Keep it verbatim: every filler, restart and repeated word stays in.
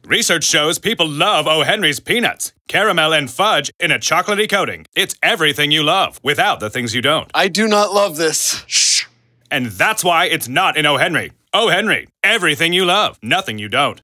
Research shows people love O. Henry's peanuts. Caramel and fudge in a chocolatey coating. It's everything you love, without the things you don't. I do not love this. Shh. And that's why it's not in O. Henry. O. Henry, everything you love, nothing you don't.